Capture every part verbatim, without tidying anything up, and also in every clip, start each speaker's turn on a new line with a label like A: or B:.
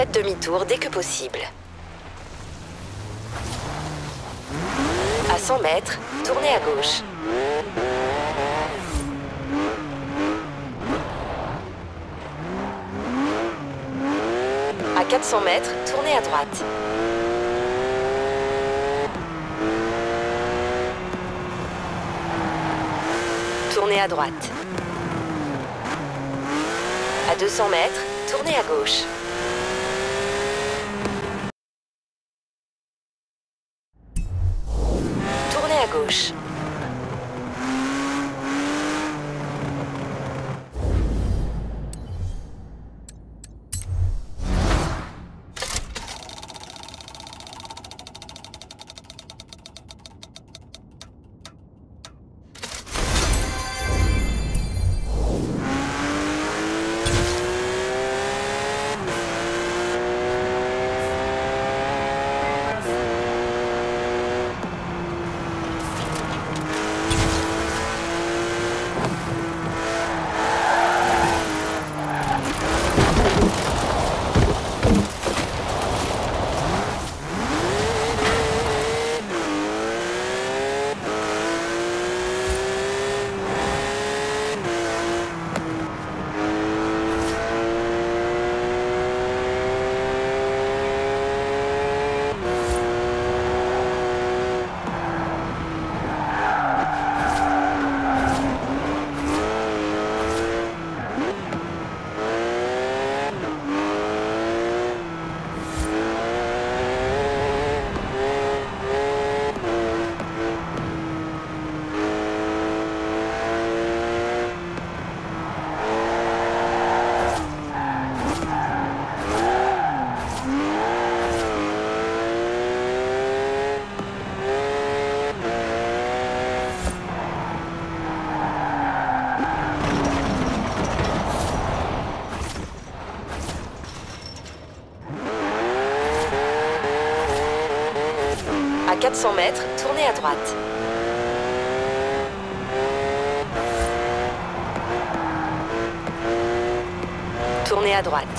A: Faites demi-tour dès que possible. À cent mètres, tournez à gauche. À quatre cents mètres, tournez à droite. Tournez à droite. À deux cents mètres, tournez à gauche. Tournez à gauche. À quatre cents mètres, tournez à droite. Tournez à droite.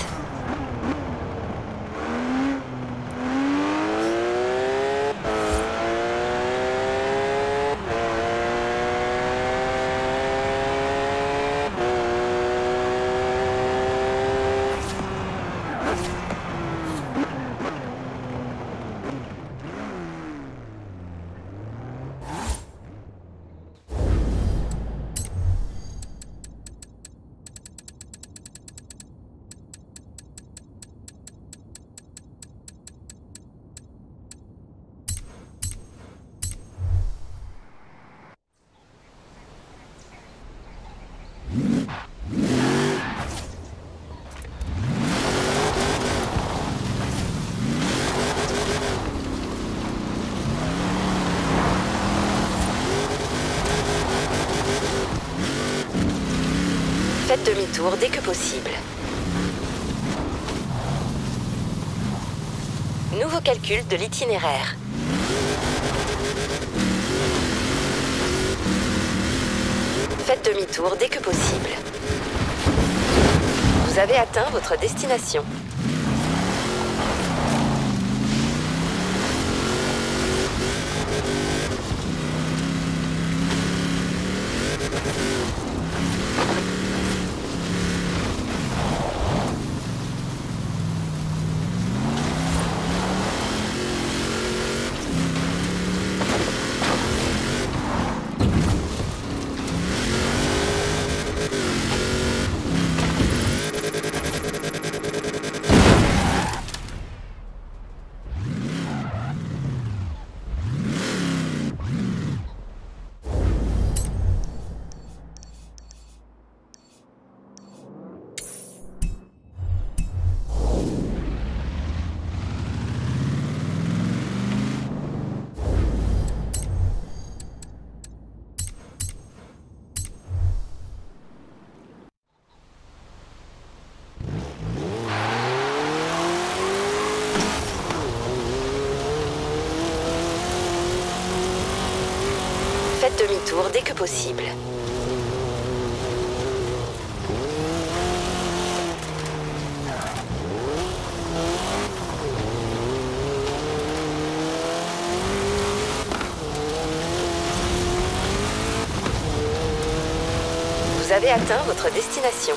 A: Faites demi-tour dès que possible. Nouveau calcul de l'itinéraire. Faites demi-tour dès que possible. Vous avez atteint votre destination. Faites demi-tour dès que possible. avez atteint votre destination.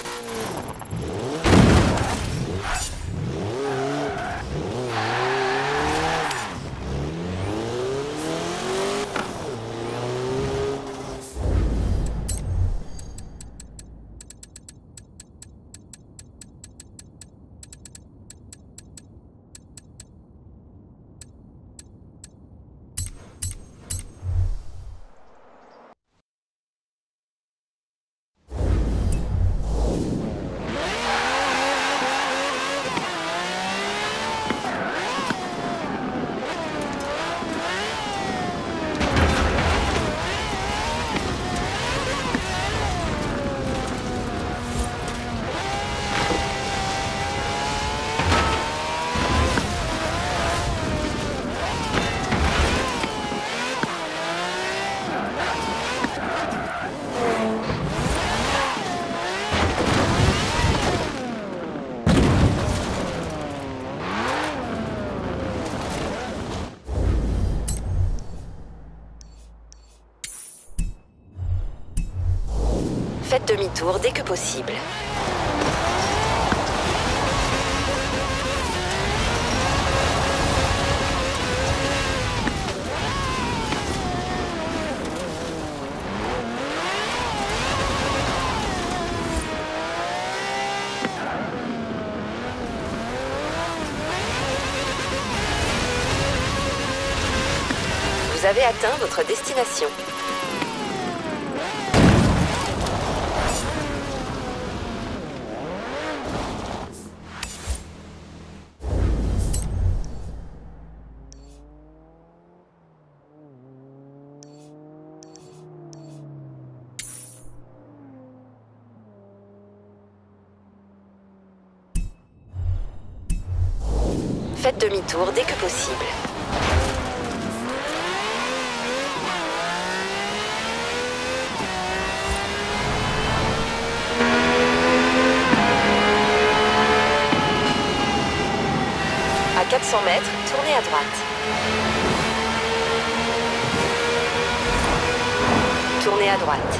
A: Faites demi-tour dès que possible. Vous avez atteint votre destination. Faites demi-tour dès que possible. À quatre cents mètres, tournez à droite. Tournez à droite.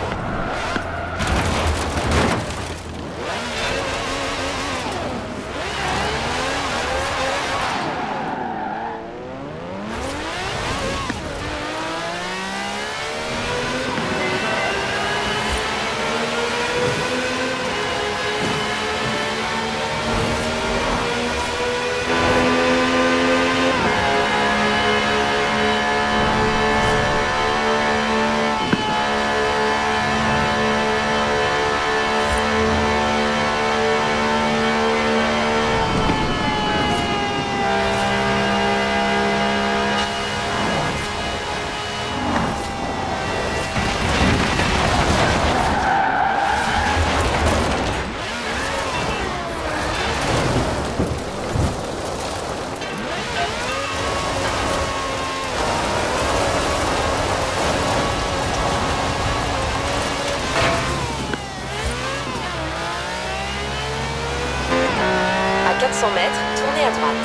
A: quatre cents mètres, tournez à droite.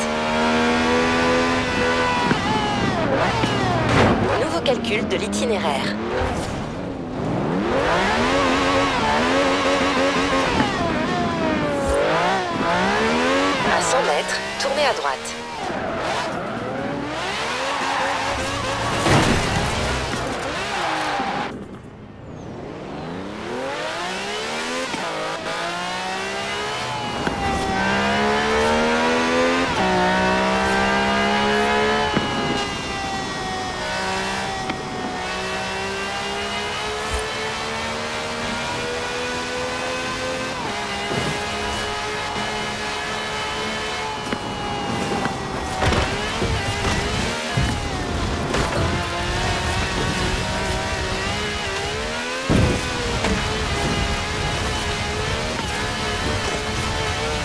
A: Nouveau calcul de l'itinéraire. À cent mètres, tournez à droite.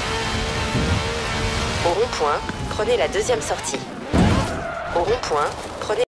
A: Au rond-point, prenez la deuxième sortie. Au rond-point,